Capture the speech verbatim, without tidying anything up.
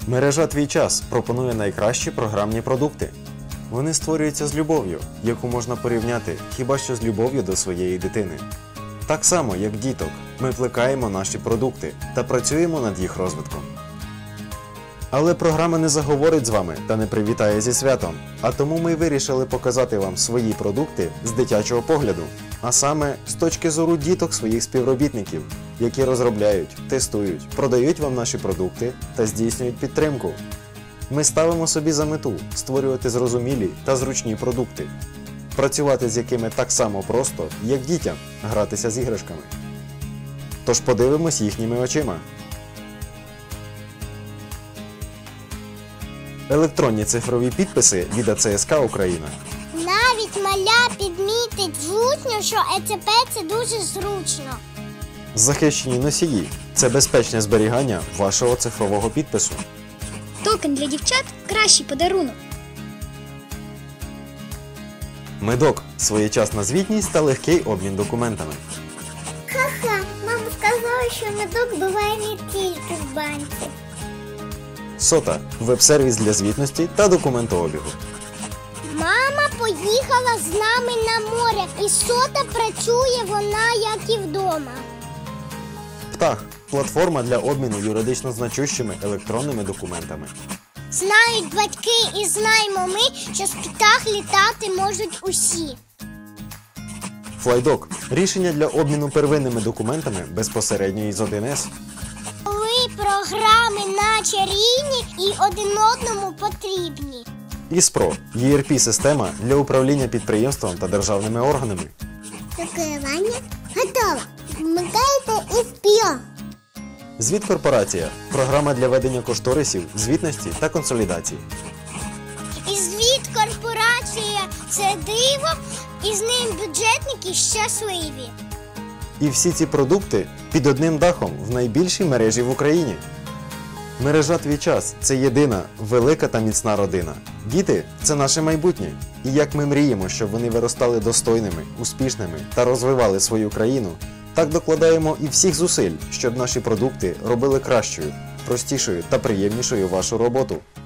Мережа «Твій час» пропонує найкращі програмні продукти. Вони створюються з любов'ю, яку можна порівняти хіба що з любов'ю до своєї дитини. Так само, як діток, ми плекаємо наші продукти та працюємо над їх розвитком. Але програма не заговорить з вами та не привітає зі святом, а тому ми вирішили показати вам свої продукти з дитячого погляду, а саме з точки зору діток своїх співробітників, які розробляють, тестують, продають вам наші продукти та здійснюють підтримку. Ми ставимо собі за мету створювати зрозумілі та зручні продукти, працювати з якими так само просто, як дітям гратися з іграшками. Тож подивимось їхніми очима. Електронні цифрові підписи від А Це Ес Ка Україна. Навіть маля підмітить з учнів, що Е Це Пе – це дуже зручно. Захищені носії – це безпечне зберігання вашого цифрового підпису. Токен для дівчат – кращий подарунок. Медок – своєчасна звітність та легкий обмін документами. Ха-ха, мама сказала, що медок буває не тільки в банці. Сота – веб-сервіс для звітності та документообігу. Мама поїхала з нами на море, і сота працює вона, як і вдома. Птах – платформа для обміну юридично значущими електронними документами. Знають батьки і знаємо ми, що з птах літати можуть усі. Флайдок – рішення для обміну первинними документами безпосередньо із один ес. Коли програми наче рівні і один одному потрібні. Іспро – І Ер Пі-система для управління підприємством та державними органами. Закривання готово. Вмикайте Іспіо. Звіт-корпорація – програма для ведення кошторисів, звітності та консолідації. І звіт корпорація – це диво, і з ним бюджетники щасливі. І всі ці продукти під одним дахом в найбільшій мережі в Україні. Мережа «Твій час» – це єдина, велика та міцна родина. Діти – це наше майбутнє. І як ми мріємо, щоб вони виростали достойними, успішними та розвивали свою країну, так докладаємо і всіх зусиль, щоб наші продукти робили кращою, простішою та приємнішою вашу роботу.